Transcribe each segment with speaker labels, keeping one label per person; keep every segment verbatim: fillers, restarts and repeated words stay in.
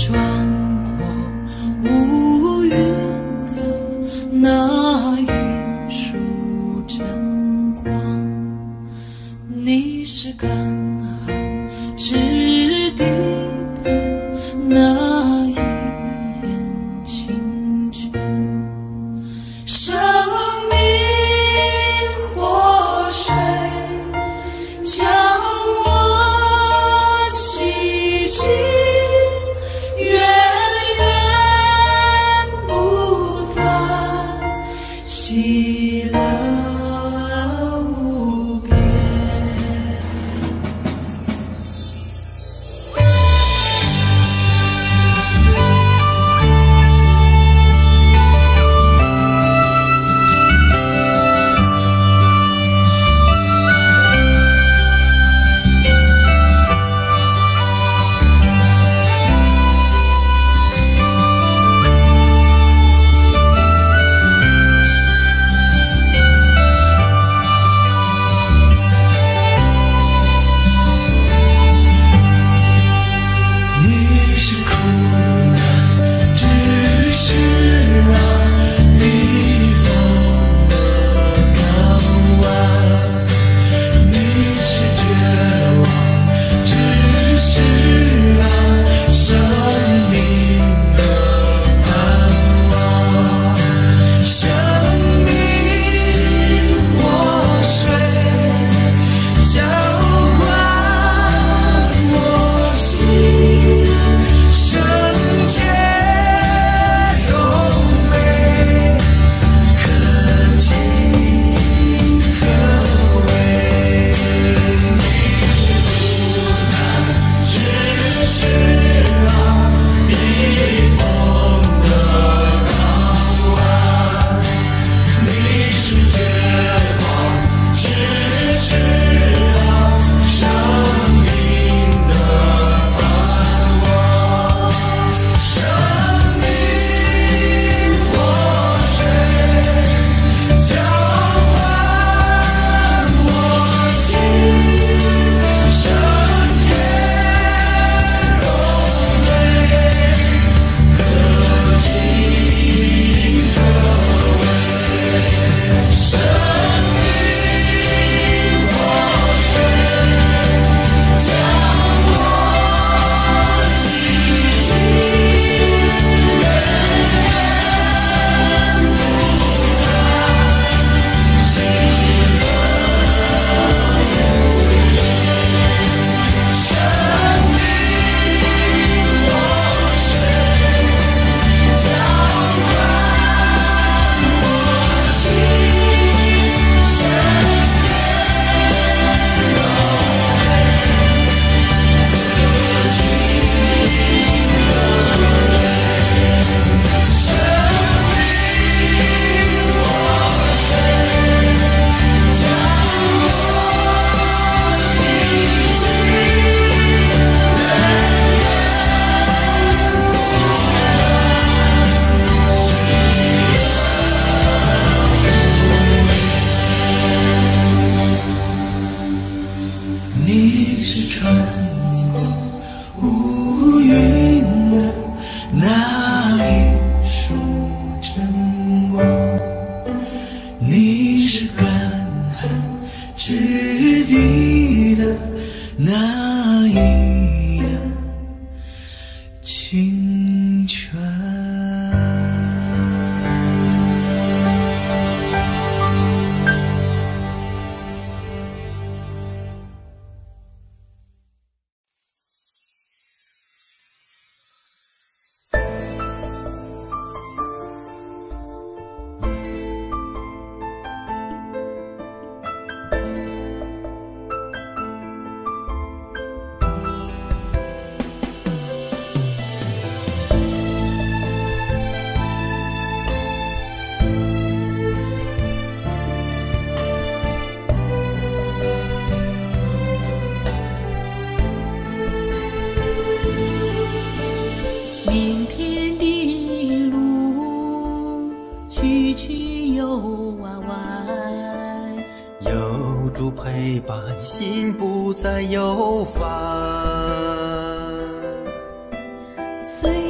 Speaker 1: 主陪伴，心不再忧烦。
Speaker 2: 虽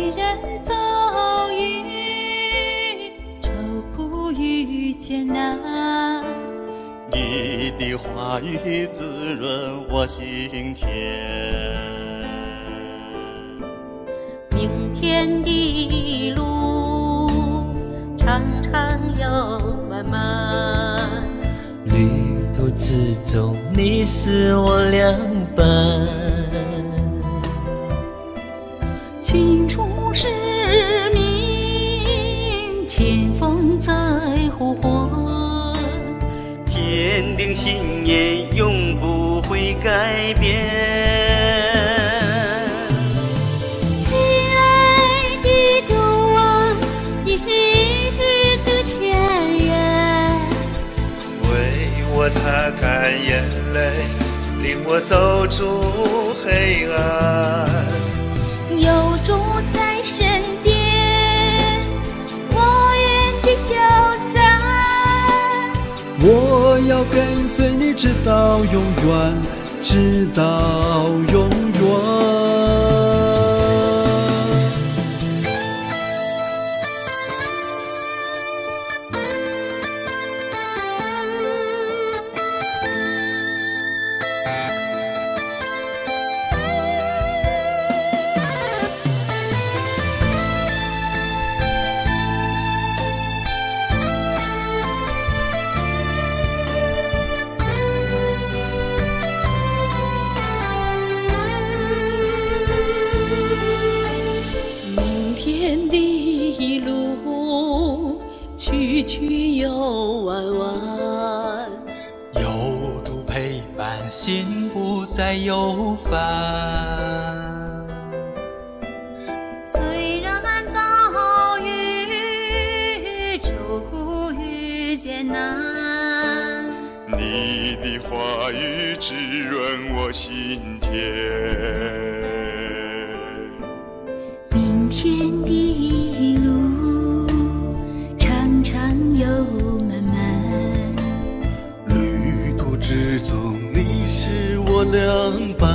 Speaker 1: 艰难。
Speaker 2: 你的话语滋润我心田，
Speaker 3: 明天的路长长又漫漫，
Speaker 4: 旅途之中你是我良伴，
Speaker 3: 清楚使命，前方在呼唤，
Speaker 1: 坚定信念永不会改变。
Speaker 3: 亲爱的主啊，你是一直的泉源，
Speaker 5: 为我擦干眼泪，领我走出黑暗。
Speaker 3: 有主在身边，我愿地消散。
Speaker 6: 我要跟随你直到永远，直到永远。
Speaker 3: 明天的路曲曲又弯弯，
Speaker 7: 有主陪伴，心不再忧烦。
Speaker 3: 虽然遭遇愁苦与艰难，
Speaker 2: 你的话语滋润我心田。
Speaker 3: 明天的路长长又漫漫，
Speaker 5: 旅途之中你是我良伴，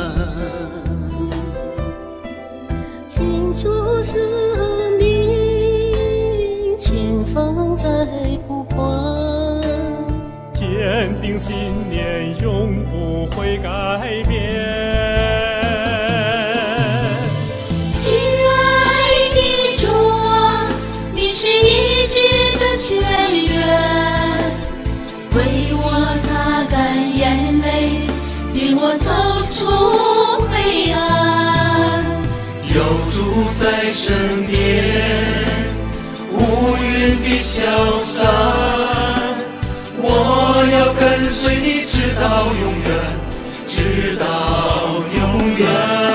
Speaker 3: 清楚使命，前方在呼唤，
Speaker 8: 坚定信念永不会改变。
Speaker 3: 亲爱的主啊，你是一直的泉源，为我擦干眼泪，领我走出黑暗。
Speaker 5: 有主在身边，乌云必消散。我要跟随你直到永远，直到永远。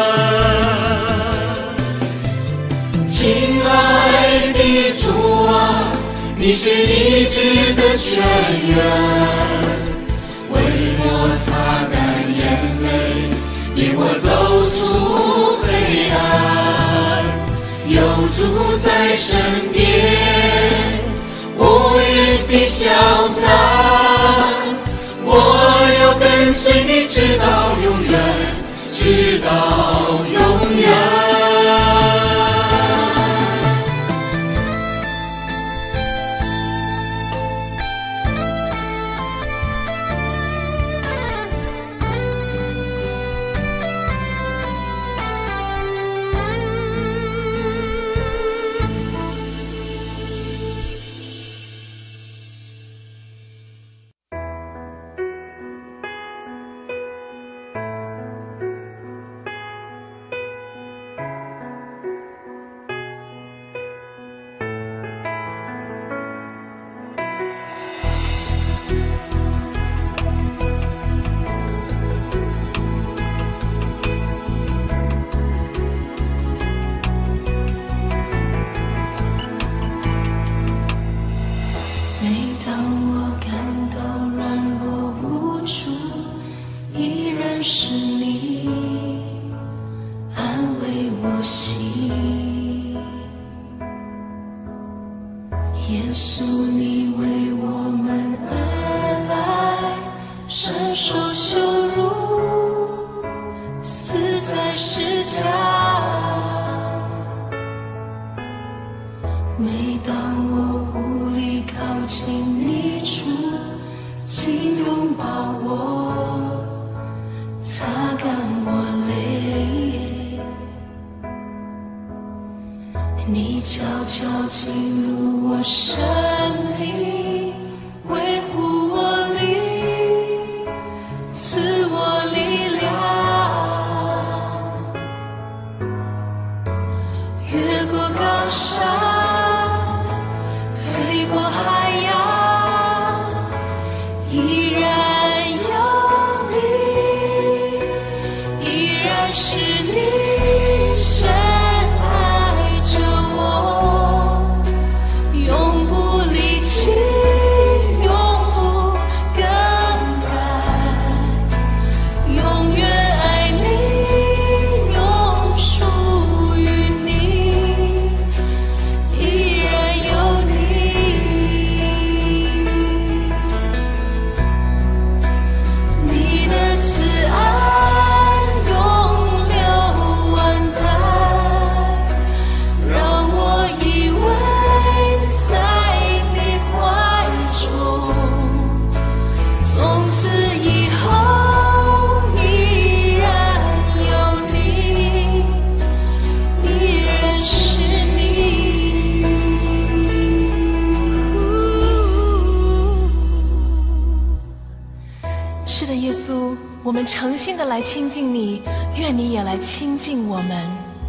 Speaker 5: 亲爱的主啊，你是一直的泉源，为我擦干眼泪，领我走出黑暗。有主在身边，乌云必消散。我要跟随你直到永远，直到永远。
Speaker 9: 是的，耶稣，我们诚心的来亲近你，愿你也来亲近我们。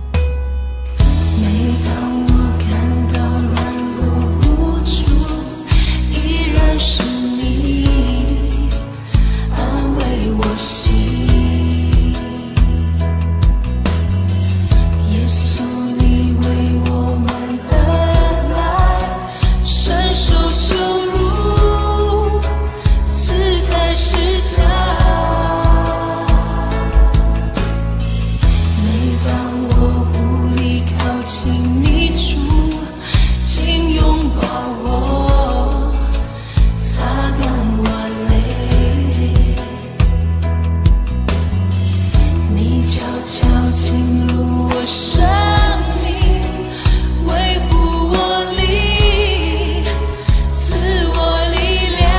Speaker 3: 每当我感到软弱无助，依然是你安慰我心。耶稣，你为我们而来，深受羞辱，死在十字架。每当我无力靠近你处，请拥抱我，擦干我泪。你悄悄进入我生命，维护我力，赐我力量。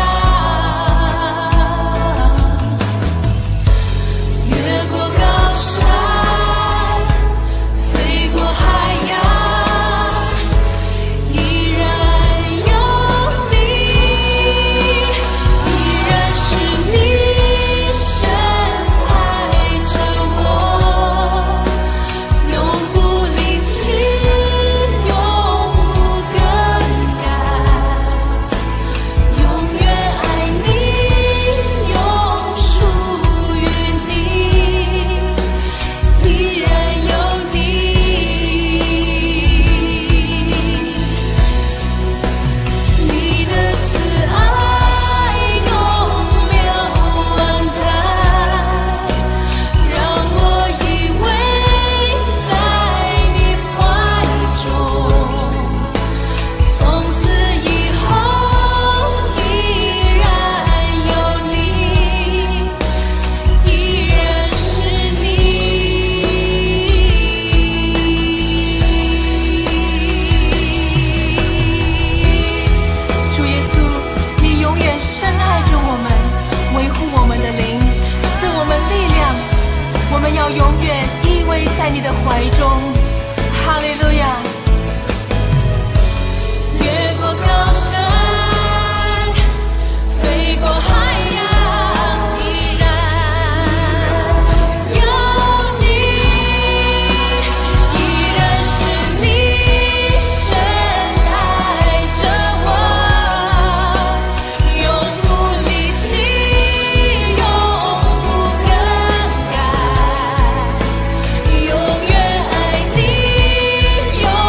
Speaker 3: 越过高山，飞过海洋，依然有你，依然是你深爱着我，永不离弃，永不更改，永远爱你，永属于你，依然有你。你的慈爱永没有完蛋，让我依偎在你怀中，从此以后依然有你，依然是你。
Speaker 9: 主耶稣，你永远深爱着我们，维护我们的灵，赐我们力量，我们要永远依偎在你的怀中。哈利路亚。
Speaker 3: 越过高山，飞过海洋，依然有你，依然是你深爱着我，永不离弃，永不更改，永远爱你，永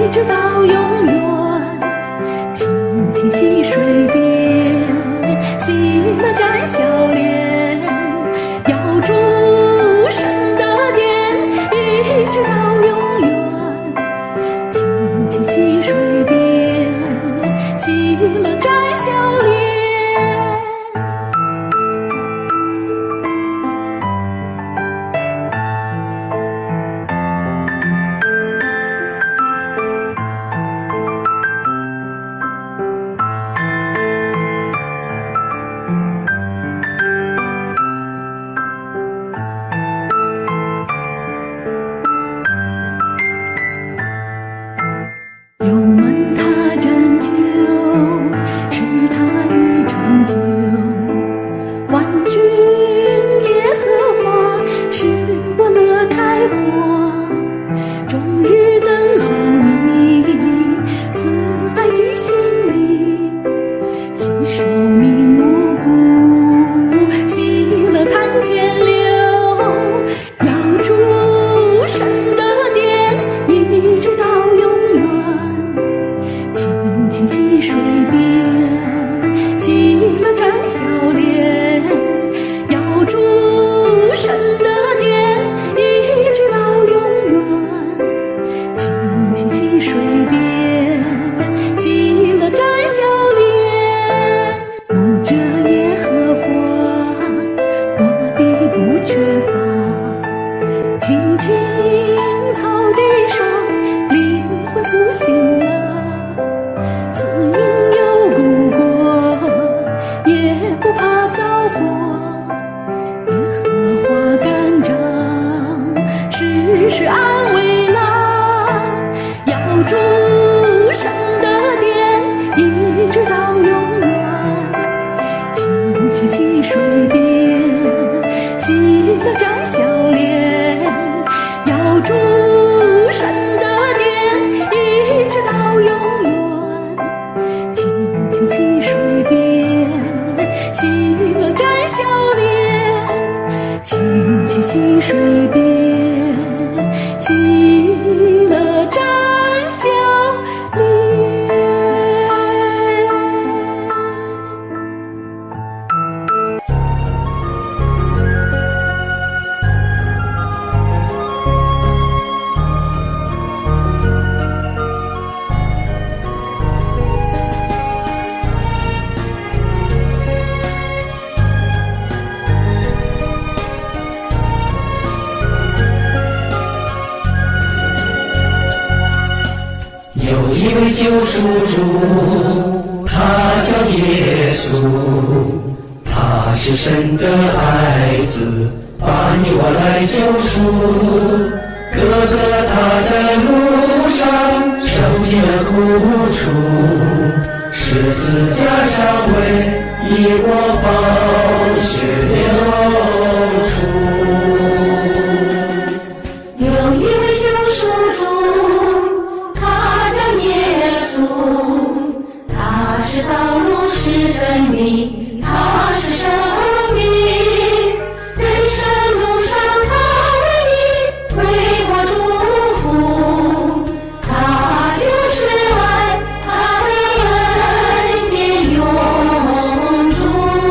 Speaker 3: 一直到永远。轻轻溪水边，喜乐展笑脸，要主神的殿，一直到永远。轻轻溪水边，喜乐展笑脸。油门他拯救，是他已成就。万军耶和华使我乐开花，终日等候你，慈爱记心里，细数名无故，喜乐看见流，要主神的殿，一直到永远。溪水边，喜乐展笑脸，要主神的殿，一直到永远。轻轻溪水边，喜乐展笑脸。牧者耶和华，我必不缺乏。青青草地上，灵魂苏醒了。死因有故国，也不怕遭祸。耶和华干仗，时时安慰那要主神的殿，一直到永远。轻轻溪水边，喜乐展笑脸，要主神的殿，一直到永远。溪水边，喜乐展笑脸，轻轻溪水边，喜乐展笑脸。
Speaker 5: 有一位救赎主，他叫耶稣，他是神的爱子，把你我来救赎。哥哥他的路上受尽了苦楚，十字架上为以我宝血流出。
Speaker 3: 有一位救赎主，他叫耶稣，他是道路，是真理，他是生命。人生路上他为你，为我祝福。他就是爱，他的恩典永驻。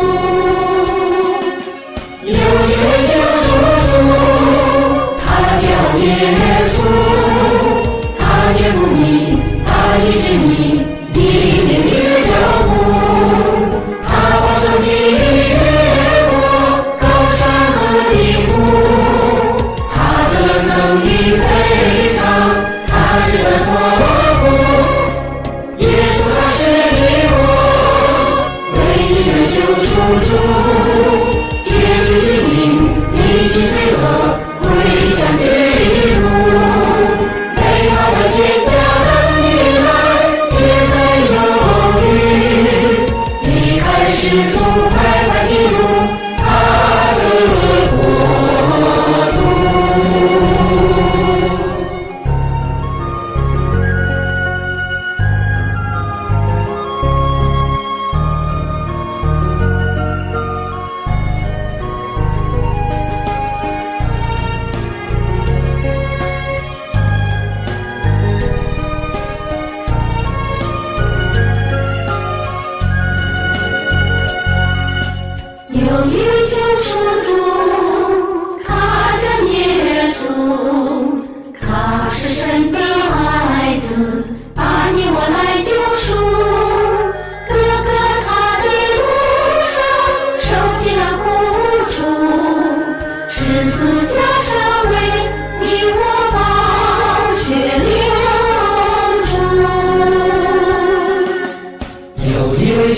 Speaker 5: 有一位救赎主，他叫耶稣，他眷顾你，他医治你，引领你的脚步，他保守你越过高山和低谷，他的能力非常，他是个托付。耶稣他是你我唯一的救赎主，解除心灵，离弃罪恶，归向基督。美好的天家等你来，也在有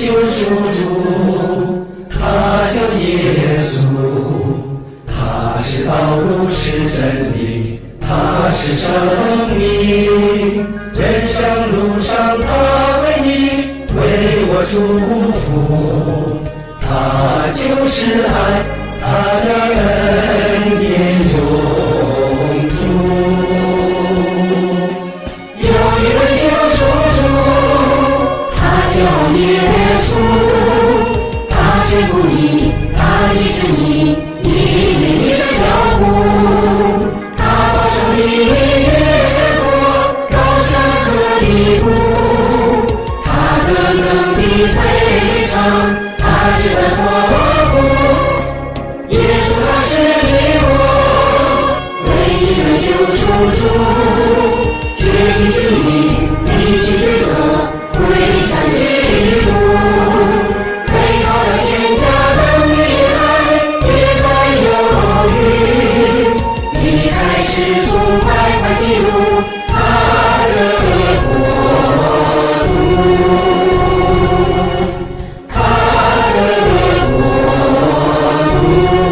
Speaker 5: 救赎主，他叫耶稣，他是道路，是真理，他是生命。人生路上他为你，为我祝福，他就是爱，他的恩典永驻。有一位救赎主，他叫耶稣，他眷顾你，他医治你，引领你的脚步，他保守你越过高山和低谷，他的能力非常，他值得托付。耶稣他是你我唯一的救赎主，洁净心灵，离弃罪恶，归向基督。美好的天家等你来，别再犹豫，离开世俗，快快进入他的国度，他的国度。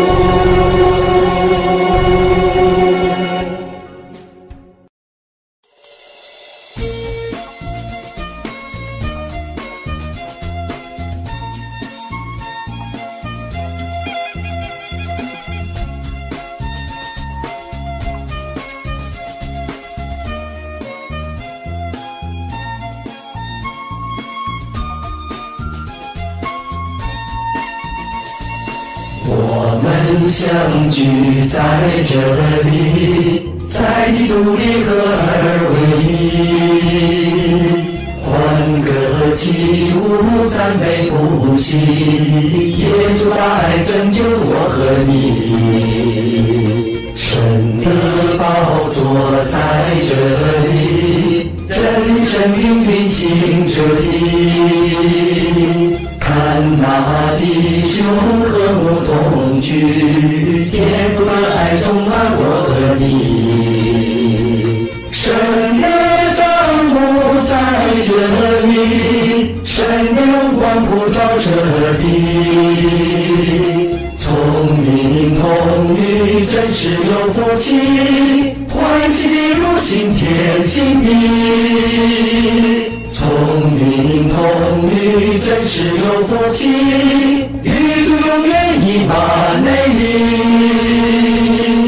Speaker 5: 我们相聚在这里，在基督里合而为一，欢歌起舞，赞美不息，耶稣的爱拯救我和你。神的宝座在这里，真生命运行这里。看那弟兄和睦同居，天父的爱充满我和你。神的帐幕在这里，神的荣光普照这地。聪明童女真是有福气，欢喜进入新天新地。聪明童女真是有福气，与主永远以马内利。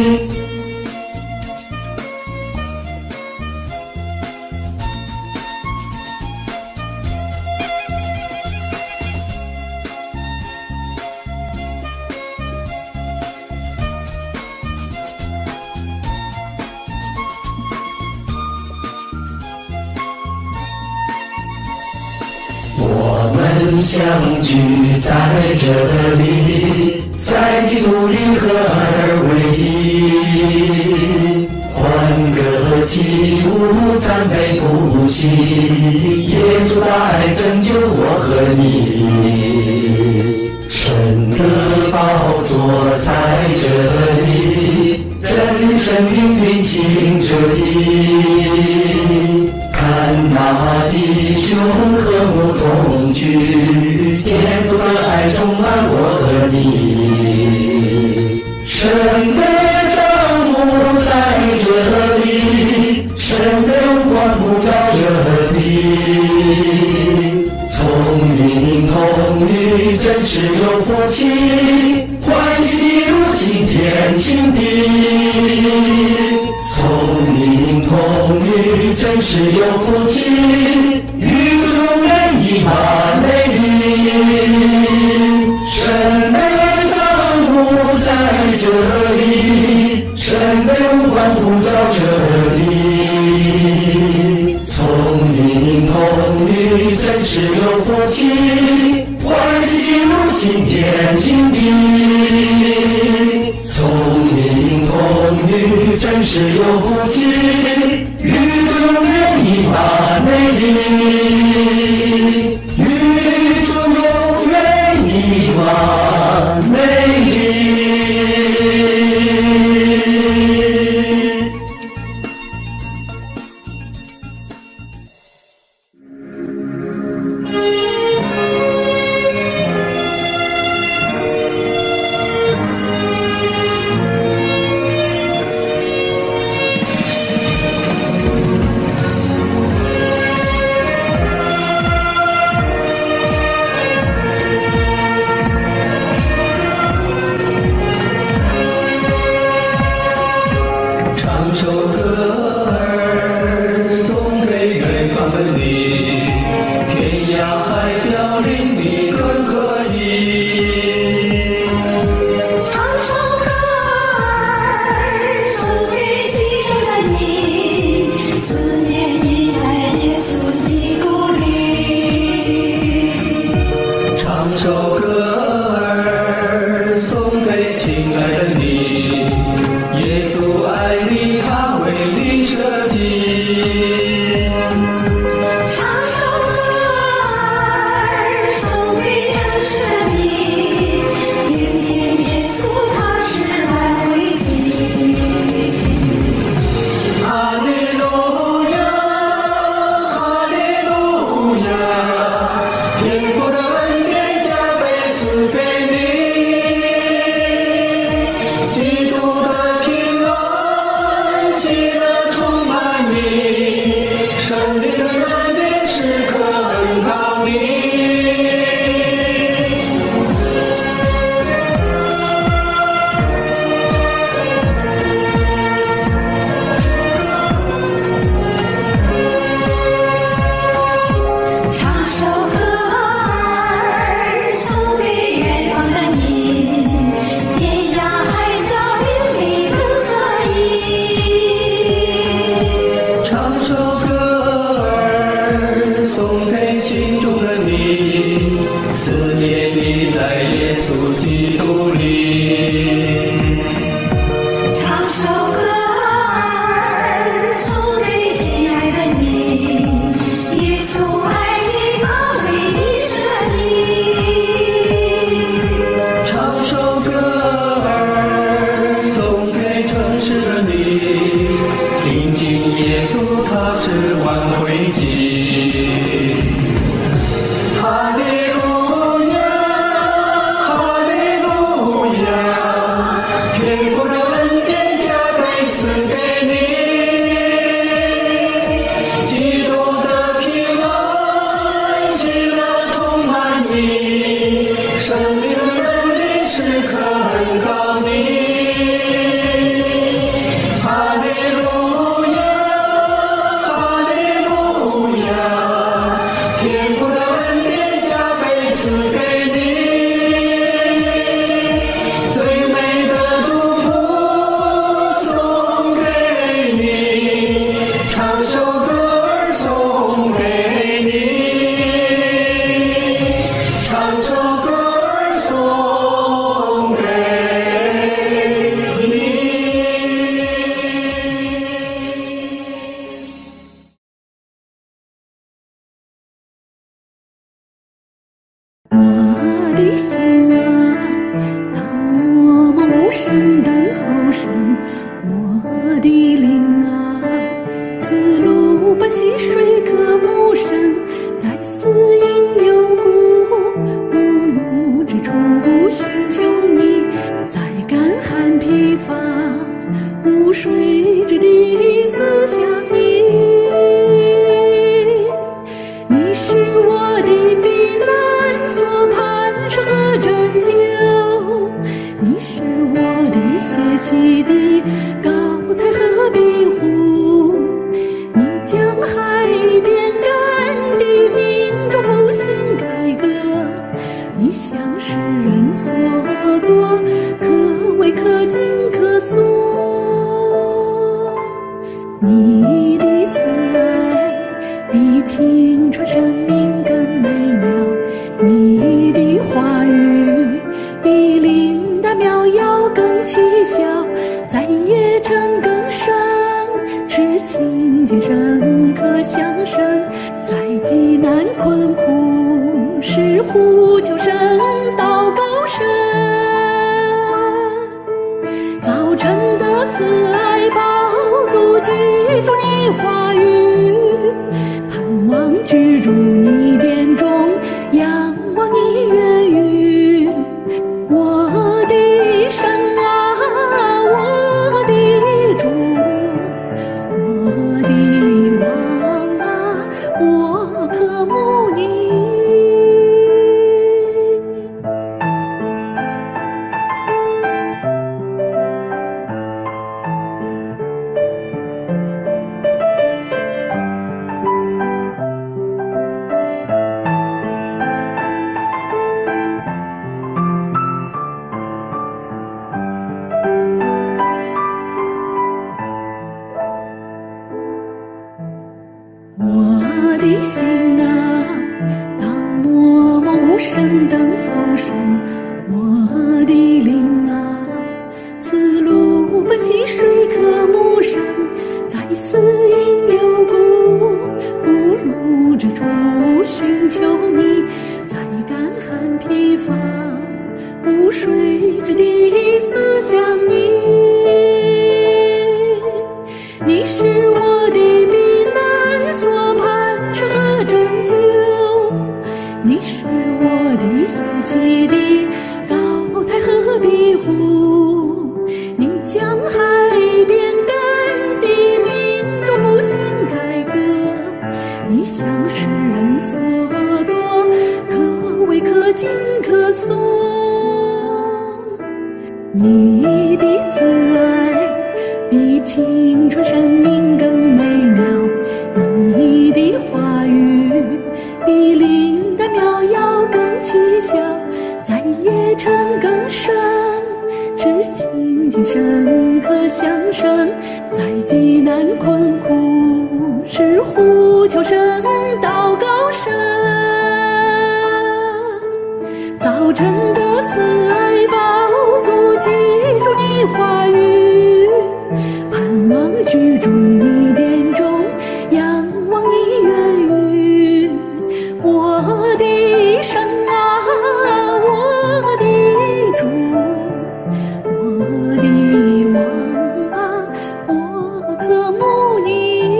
Speaker 5: 我们相聚在这里，在基督里合而为一，欢歌起舞，赞美不息，耶稣的爱拯救我和你。神的宝座在这里，真生命运行这里。看那弟兄和睦同居，天父的爱充满我和你。神的帐幕在这里，神的荣光普照这地。聪明童女真是有福气，欢喜进入新天新地。聪明童女真是有福气，与主永远以马内利。神的帐幕在这里，神的荣光普照这地。聪明童女真是有福气，欢喜进入新天新地。聪明童女真是有福气，与主永远以马内利，与主永远以马内利。
Speaker 10: 给远方的你，天涯海角令你更合意。
Speaker 5: 唱首歌儿送给心中的你，思念你在耶稣基督里。
Speaker 10: 唱首歌儿送给亲爱的你，耶稣爱你，他为你舍己。
Speaker 5: 唱首歌儿送给城市的你，眼前耶稣他是来回击。
Speaker 10: 哈利路亚，哈利路亚，天父的恩典加倍赐给你，基督的平安喜乐充满你，胜利的恩典时刻恩高你。
Speaker 5: 唱首歌儿送给远方的你，天涯海角令你更合意。
Speaker 10: 唱首歌儿送给心中的你，思念你在耶稣基督里。
Speaker 5: 唱首歌儿送给心爱的你，耶稣爱你，他为你舍己。
Speaker 10: 唱首歌儿送给城市的你，临近耶稣他是挽回祭。哈利路亚，哈利路亚，天父的恩典加倍赐给你，基督的平安喜乐充满你，生命的能力时刻恩高你。哈利路亚，哈利路亚，天父的恩典加倍赐给你，最美的祝福送给你，唱首歌儿送给你，唱首歌儿送给你。
Speaker 3: 我的心啊，当默默无声等候神，我的灵啊，似路般溪水渴慕神，在死荫幽谷无路之处寻求你，在干旱疲乏无水之地思想你。你是我的避难所，磐石和拯救，你是我的歇息地，高台和庇护，你将海边干地命中不幸改革，你向世人所作，可畏可敬可颂。你的慈爱比青春生命更美妙，你的话语比灵丹妙药更奇效，在夜城更深，是亲近深刻相生，在极难困苦是呼求神祷告神。早晨的慈爱饱足记住你话语，盼望居住你殿中，仰望你言语。我的神啊，我的主，我的王啊，我渴慕你。 我的心啊，当默默无声等候神。我的灵啊，此路奔溪水可牧神，在死荫幽谷无路之处寻求你，在干旱疲乏无水之地思想你。你是我的避难所，磐石和拯救，你是我的歇息地，高台和庇护。你将海边干地民众不幸改革，你向世人所作，可畏可敬可颂。你的慈爱比青春生命更美妙，你的话语比灵丹妙药更奇效，在夜城更深，是亲近深刻相生，在极难困苦，是呼求声祷告声。早晨的慈爱宝足记住你话语，盼望居住你殿中，仰望你言语。我的神啊，我的主，我的王啊，我渴慕你。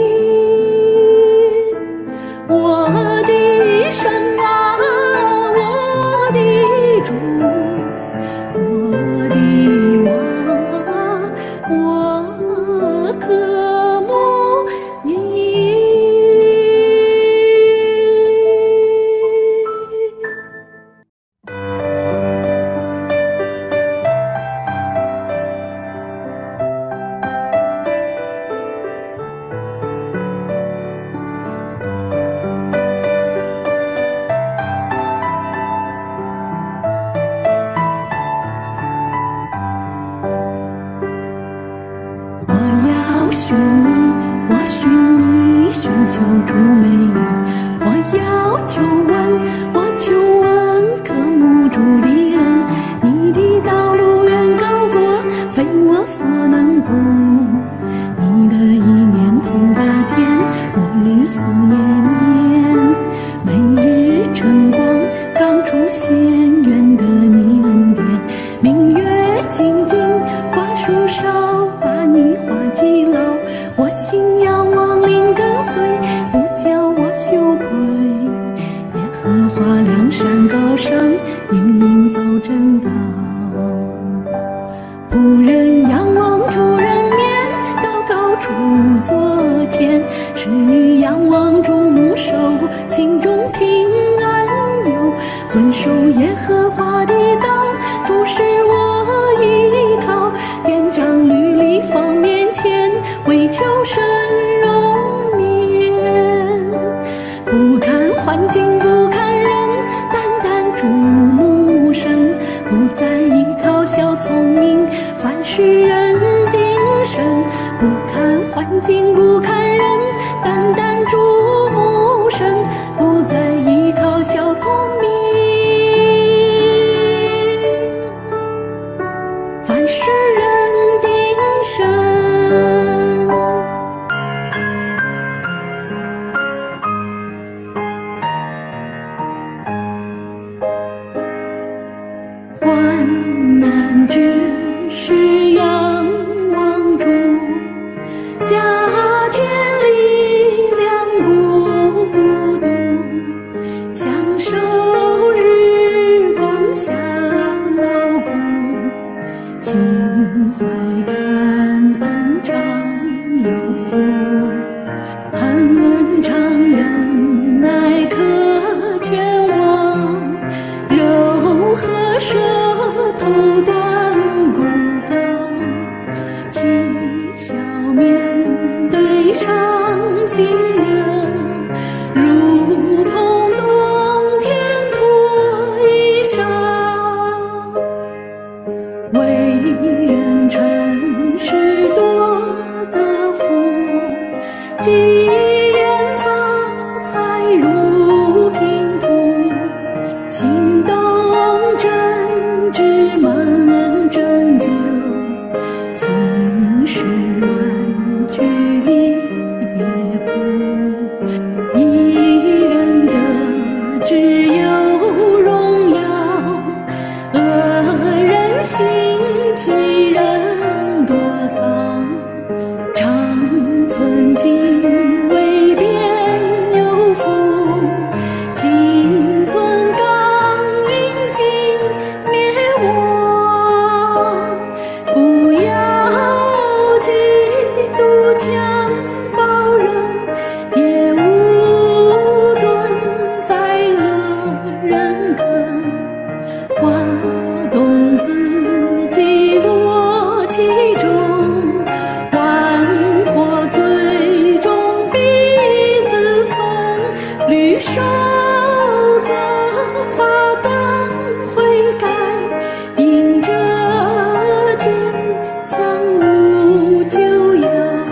Speaker 3: 我的神啊，我的主，我的王啊，我渴慕你。我要寻你，我寻你，寻求主美意。我要求问，我求问，渴慕主的恩。你的道路远高过，非我所能顾。你的意念通达天，我日思夜念。每日晨光刚出现，愿得你恩典。明月静静挂树梢，把你话记牢。我心仰望灵跟随，不叫我羞愧。耶和华梁山高上，引领走正道。仆人仰望主人面，到高处坐前。使女仰望主母手，心中平安有。遵守耶和华的道，主是我依靠。典章律例放面前，为求神容面。不看环境，不看人，单单注目神。不再依靠小聪明，凡事人定神。不看环境，不看人，单单注目神。不再依靠小聪明，凡事人定神。 手责发当悔改，迎着剑相无就要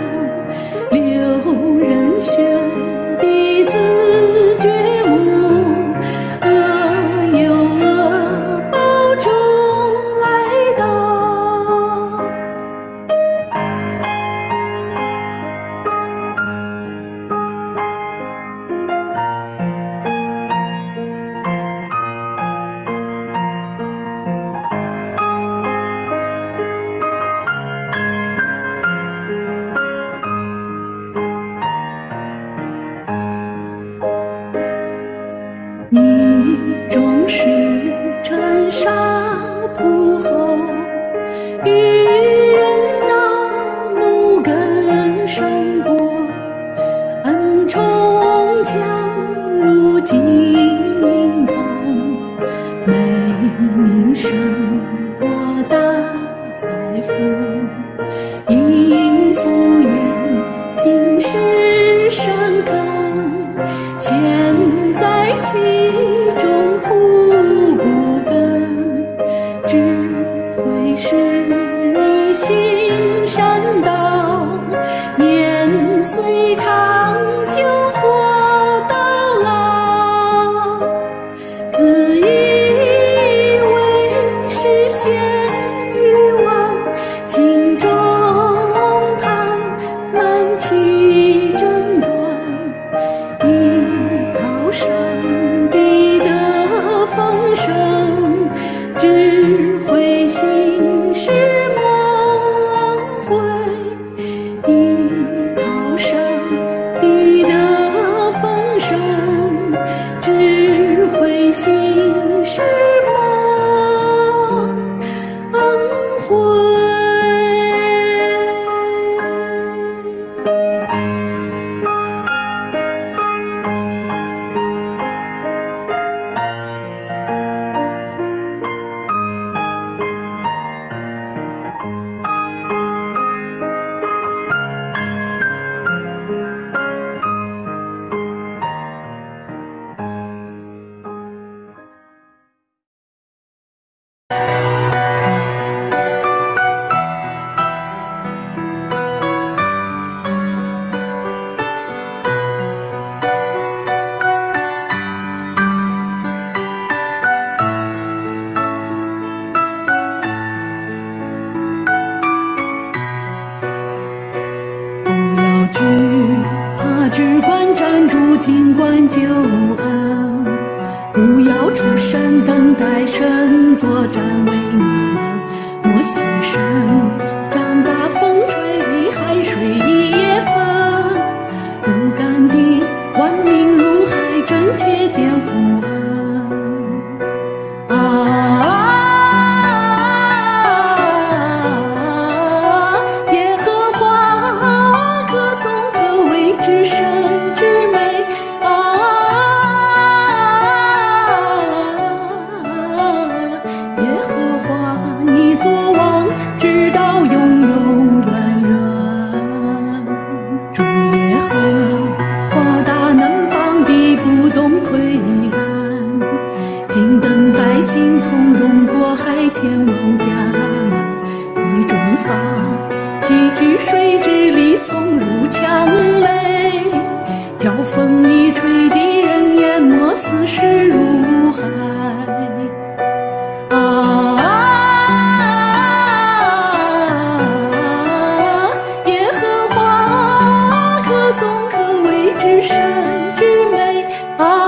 Speaker 3: 流人血的自觉悟，恶有恶报中来到。你终是尘沙土后，与人恼怒更胜过，恩宠将如金银铜，美名声过大财富，应付言尽是深坑，现在其中苦骨根，智慧是你行善道，年岁长久活到老，自以为是贤于万，心中贪婪起争端，依靠上帝的丰盛，智慧行是蒙慧，依靠上帝的丰盛，智慧行是蒙慧。惧怕，只管站住，尽管救恩。不要出声，等待神作战为你们。莫牺牲，让大风吹，海水一夜分。不甘的万民如海，真切见护恩。啊！心从容过海，前往迦南。一中法，几句水之里送入强雷。叫风一吹，敌人淹没，死尸如海。啊！耶和华可颂可畏之神之美啊！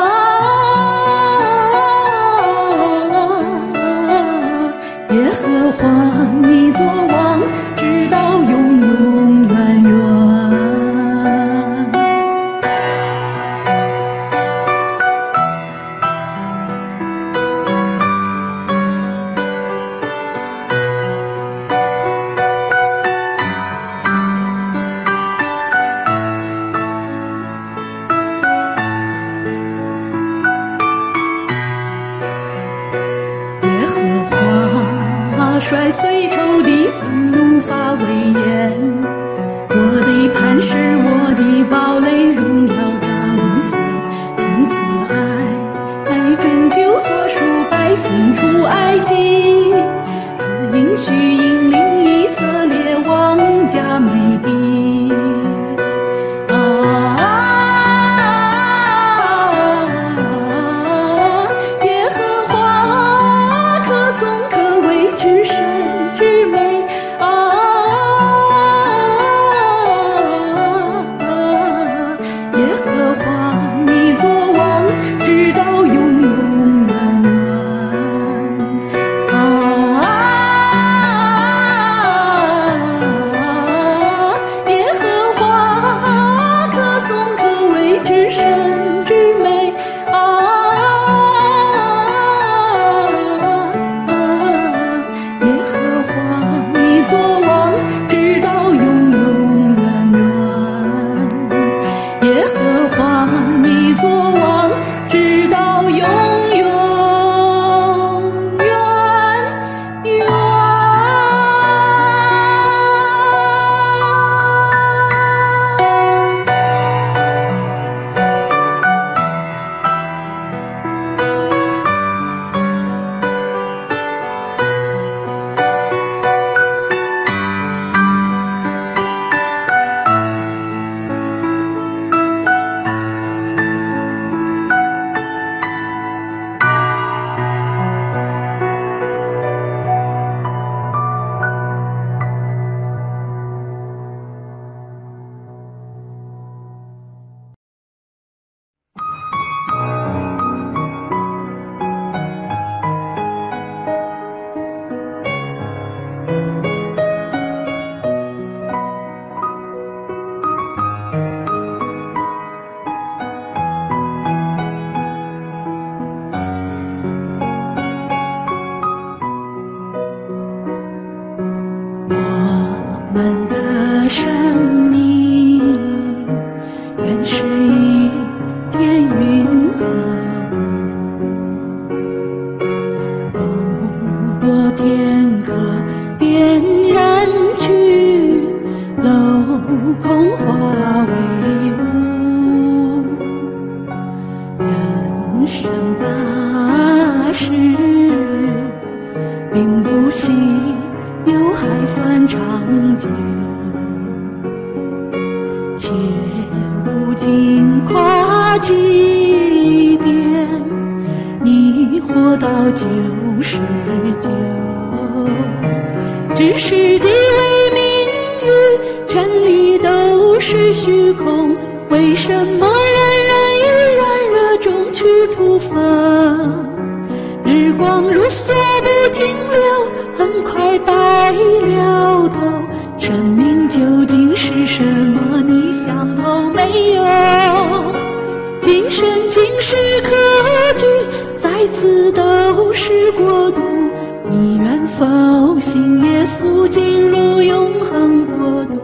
Speaker 3: 耶和华，你作王，直到永永远远。摔碎仇敌，愤怒发威严。我的磐石，我的堡垒，荣耀彰显。凭此埃及，自应许引领以色列王家美地。啊，耶和华可颂可畏，至圣至美。啊，耶和华你作王，直到永永远远。啊，耶和华可颂可畏，至圣至美。啊，耶和华你作王，直到永永远远。耶和华你作王，直到永永远远。
Speaker 11: 我们的生命原是一片云河，不多片刻便染去，镂空化为雾。人生大事并不稀又还算长久，且不尽跨几遍，你活到九十九。只是地位名誉权力都是虚空，为什么人人于软弱中去匍匐？日光如梭不停留，很快白了头。生命究竟是什么？你想透没有？今生今世可居，在此都是国度。你愿否信耶稣，进入永恒国度？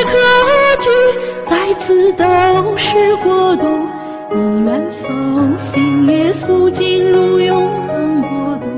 Speaker 11: 都是国度，你愿否信耶稣进入永恒国度。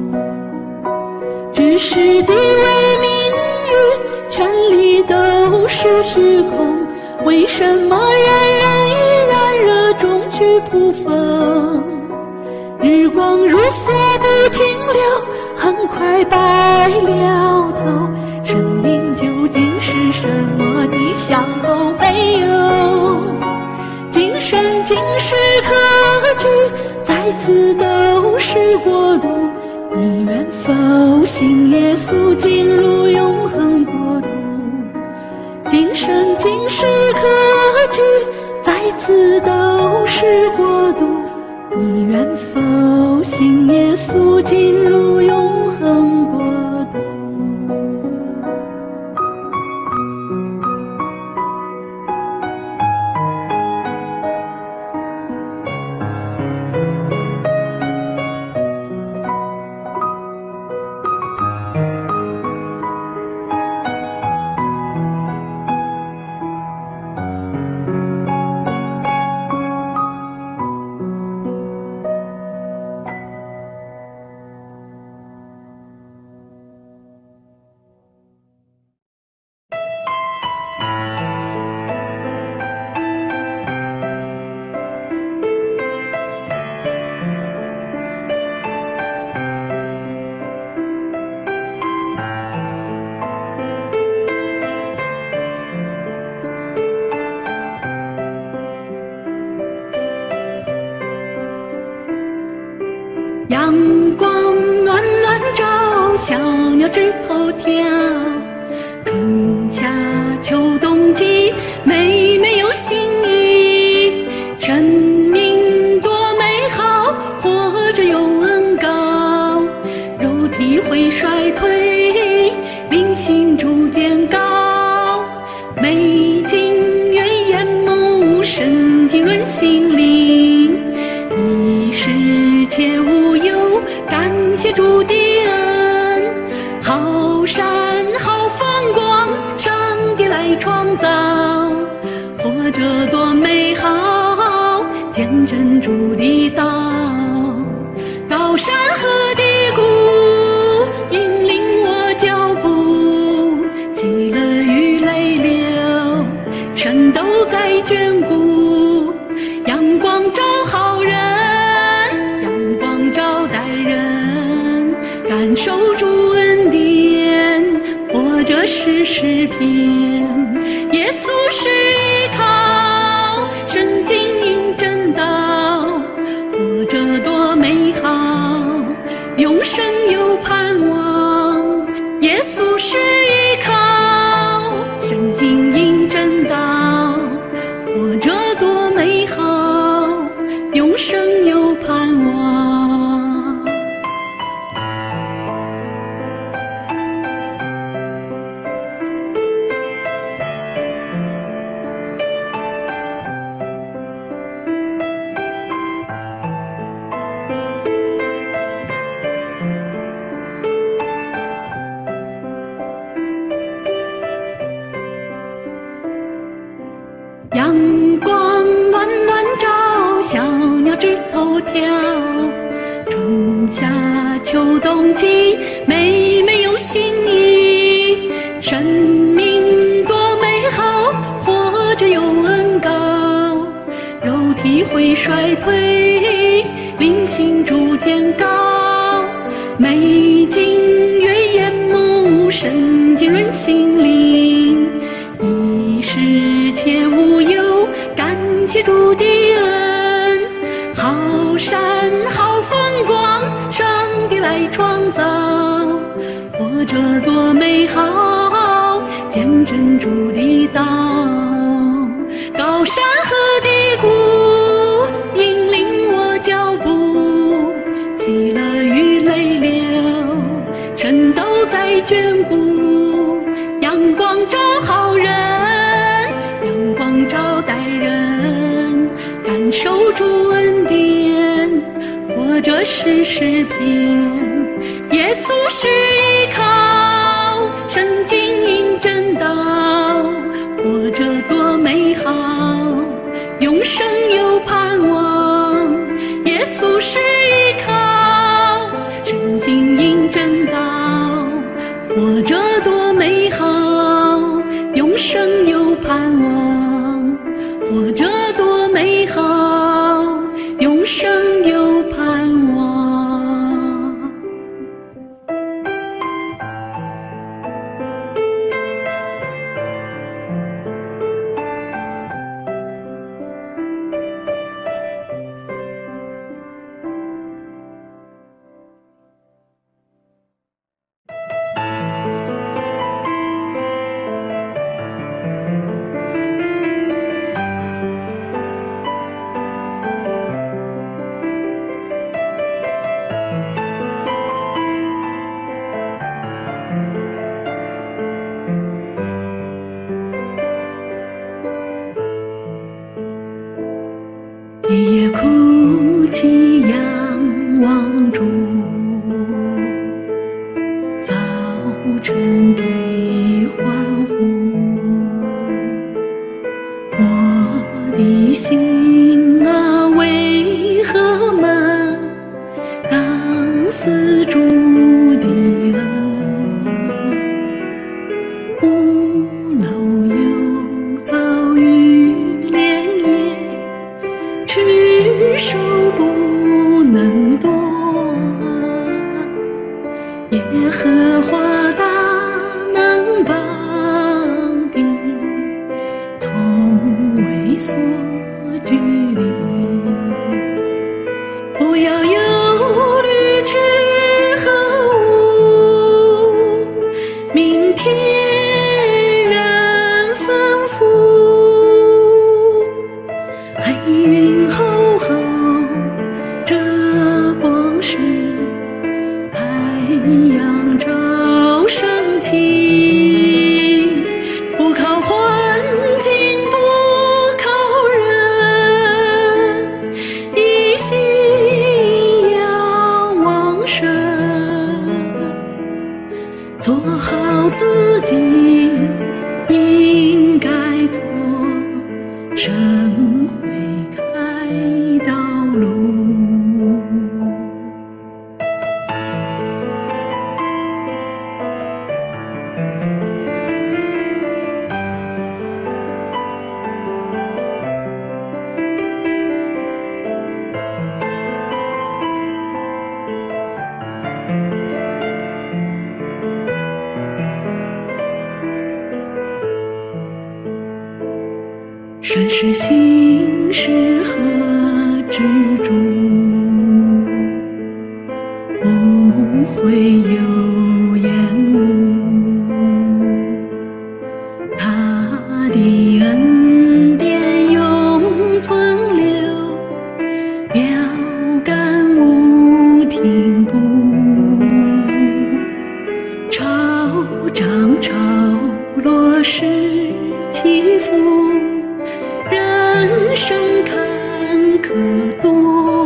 Speaker 11: 知识地位名誉权力都是虚空，为什么人人以燃热中去扑风？日光如梭不停留，很快白了头。生命究竟是什么的向后没有？今生今世可居，在此都是国度。你愿否信耶稣进入永恒国度？今生今世可居，在此都是国度。你愿否信耶稣进入永恒国度？
Speaker 3: 阳光暖暖照，小鸟直头跳。春夏秋冬季，美美又新意。生命多美好，活着又恩高。肉体会衰退，灵性逐渐高。美景越眼目，神经润心灵。一世且无忧，感谢主的恩，好山好风光，上帝来创造，活着多美好，见证主的道。高山和低谷引领我脚步，喜乐与泪流，神都在眷顾。阳光照好人，感受主恩典，活着是诗篇。耶稣是依靠，圣经引正道，活着多美好，永生有盼望。耶稣是依靠，圣经引正道，活着多美好，永生有盼望。阳光暖暖照，小鸟直头跳。春夏秋冬季，美美又新意。生命多美好，活着又恩高。肉体会衰退，灵性逐渐高。美景越眼目，神经润心灵。一世且无忧，感谢主的恩，好山好风光，上帝来创造，活着多美好，见证主的道。高山和低谷引领我脚步，喜乐与泪流，神都在眷顾。阳光照好人，阳光照待人，感受主恩典，活着是诗篇。耶稣是依靠，圣经引正道，活着多美好，永生有盼望。耶
Speaker 11: 夜夜哭泣仰望主，早晨必欢呼。我的心啊，为何闷？当思主的恩，屋楼又遭遇连夜，赤手不能断。耶和华大能帮庇，从未所惧离。不要忧虑吃和物，明天人吩咐。黑云厚厚这光时，太阳照升起。不靠环境，不靠人，一心仰望神，做好自己应该做，神会开道路。神是心是何之主，不会有厌恶。他的恩典永存留，标杆无停步。潮涨潮落时起伏，人生坎坷多，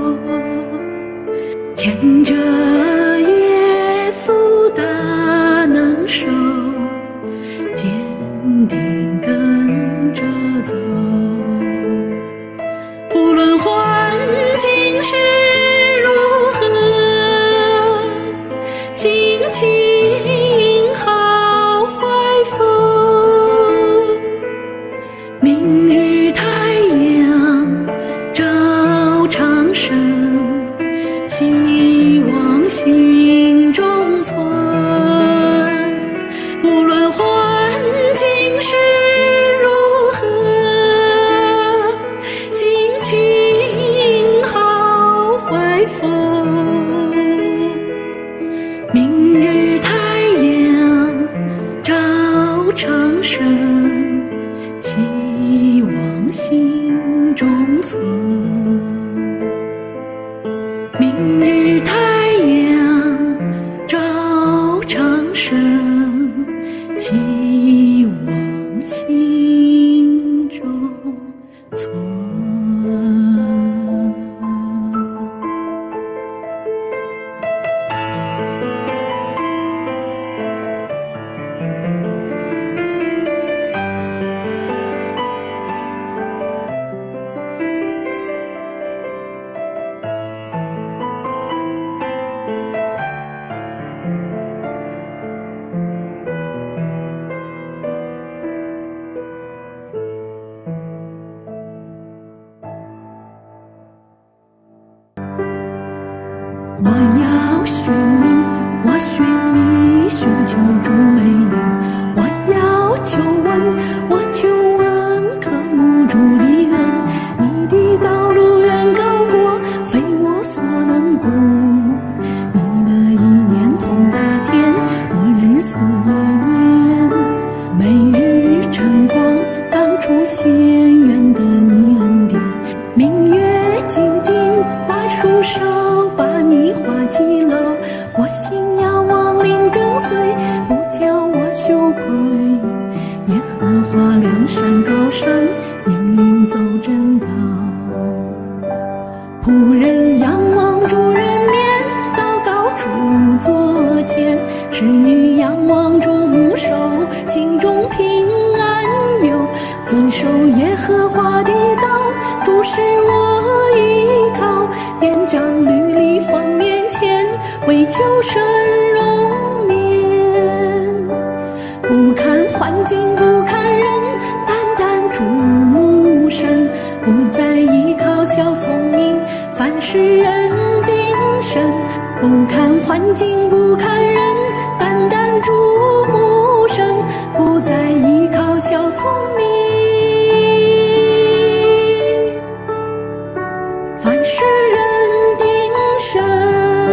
Speaker 11: 牵着耶稣大能手，坚定跟着走。无论环境是如何，心情好坏风，明日太阳照常升，希望心中存。无论环境是如何，心情好坏风，明日太阳照常升，希望心中存。明日太阳照常升，希望心中存。我要寻你，我寻你，寻求主美影。我要求问，我求问，渴慕主的恩。你的道路远高过，非我所能估。你的意念通达天，我日思夜念。每日晨光，当初显远的你恩典。明月静静，把树梢，把你画记牢。我心仰望灵跟随，不叫我羞愧。耶和华梁山高山，引领走正道。
Speaker 3: 守耶和华的道，主是我依靠。典章律例放面前，为求生容面。不看环境，不看人，单单注目神。不再依靠小聪明，凡事人定胜。不看环境，不看人，单单注目神。不再依靠小聪明，凡事人定胜。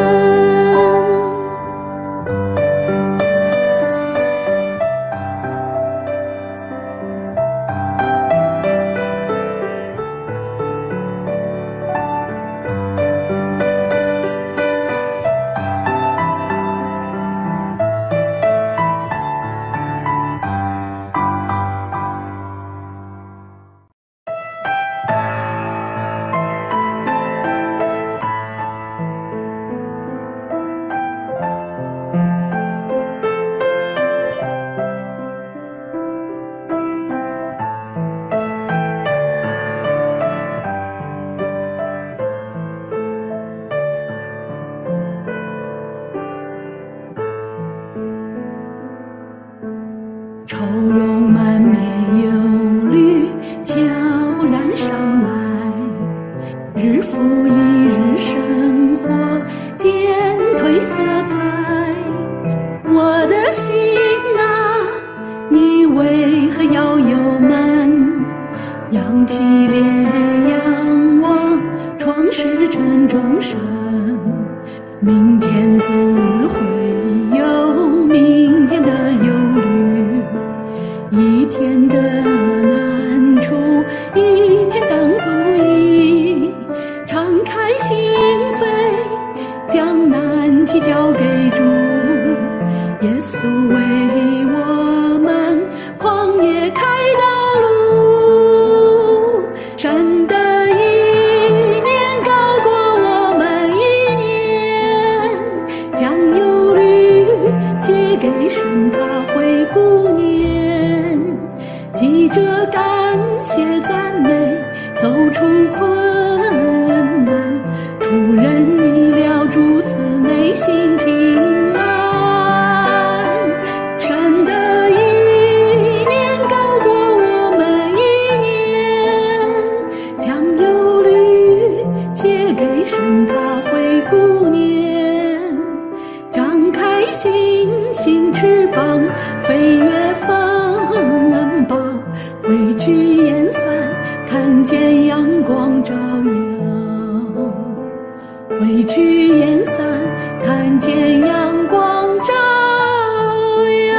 Speaker 3: 愁容满面忧虑悄然上来，日复一日生活渐褪色彩。我的心啊，你为何要忧闷？扬起脸仰望创世沉众生，明天自会有明天的忧虑，一天的难处一天当足矣。敞开心扉，将难题交给主，耶稣为我们旷野开道路。神的意念高过我们一念，将忧虑借给神，他会顾念。记着感谢赞美，走出困难，出人意料，主赐内心平安。神的意念高过我们一念，将忧虑借给神，他会顾念。张开星星翅膀，飞越风暴，汇聚烟散，看见阳光照耀。汇聚烟散，看见阳光照耀。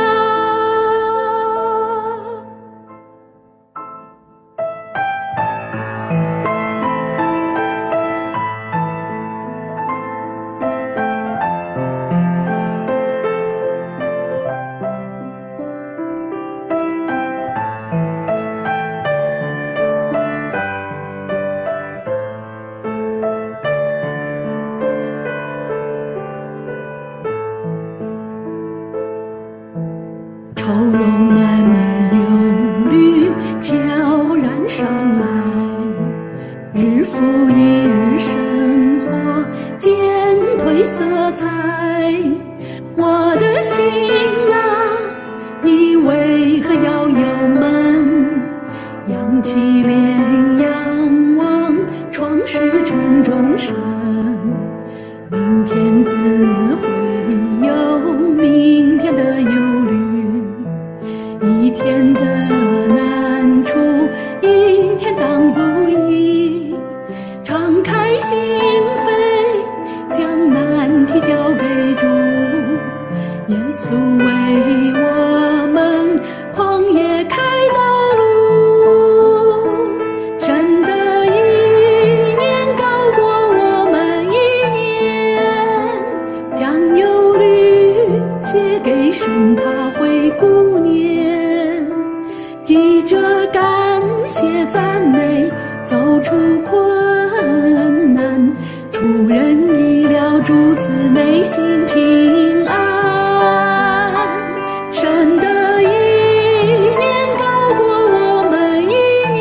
Speaker 3: 愁容满面忧虑悄然上来，日复一日生活渐褪色彩。我的心啊，你为何要忧闷？扬起脸仰望创世沉众生，明天自会有明天的忧虑，一天的难处一天当足矣。敞开心扉，将难题交给主，耶稣为我们旷野开道路。神的意念高过我们一念，将忧虑借给神，他会顾念。记着感谢赞美，走出困难，出人意料，主赐内心平安。神的意念高过我们一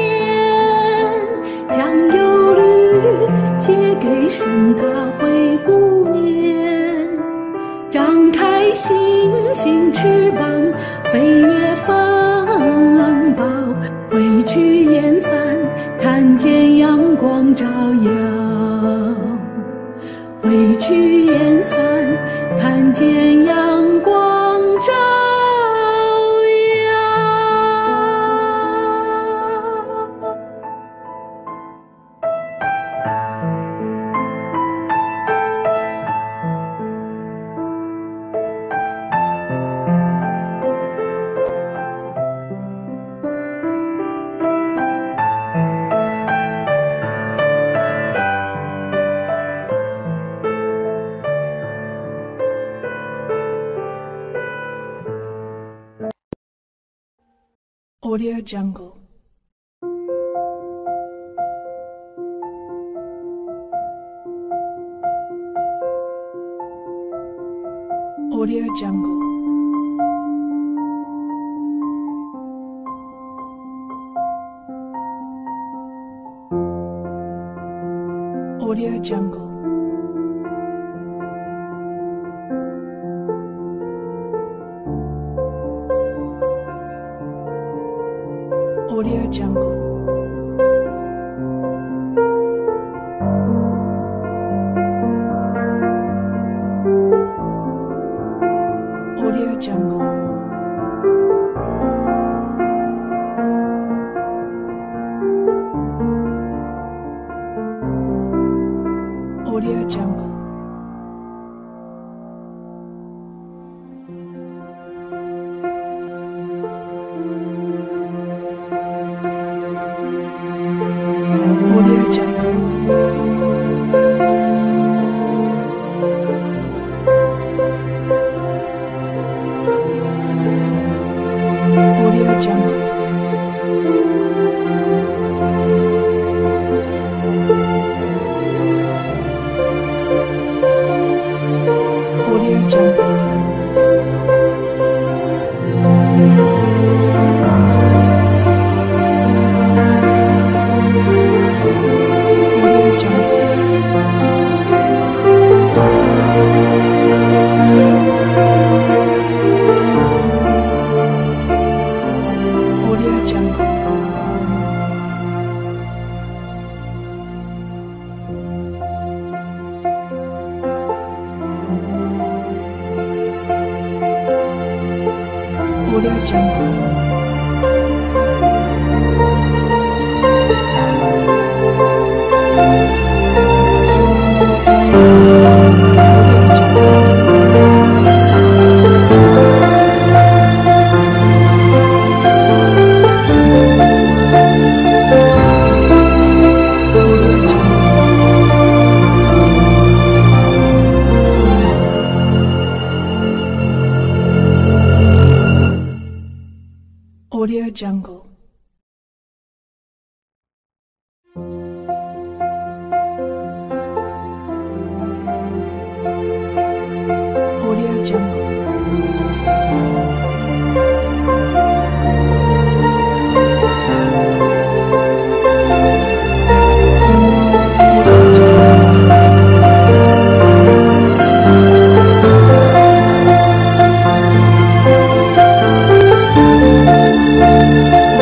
Speaker 3: 照耀，归去燕散，看见阳光照耀。
Speaker 9: Audio Jungle. Audio Jungle. Audio Jungle. Audio Jungle. Audio Jungle. Audio Jungle. Audio Jungle. Audio Jungle. Audio Jungle. Audio Jungle. Audio Jungle. Audio Jungle. Audio Jungle.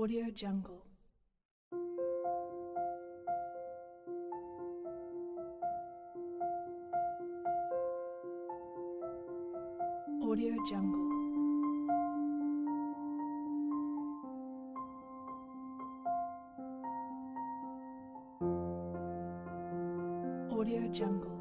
Speaker 9: Audio Jungle. Audio Jungle. Audio Jungle.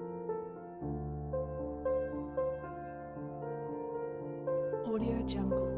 Speaker 9: Audio Jungle.